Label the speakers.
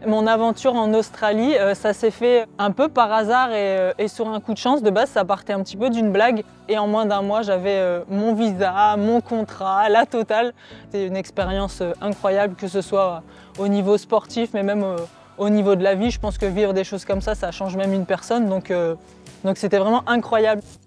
Speaker 1: Mon aventure en Australie, ça s'est fait un peu par hasard et sur un coup de chance. De base, ça partait un petit peu d'une blague et en moins d'un mois, j'avais mon visa, mon contrat, la totale. C'était une expérience incroyable, que ce soit au niveau sportif, mais même au niveau de la vie. Je pense que vivre des choses comme ça change même une personne. Donc c'était vraiment incroyable.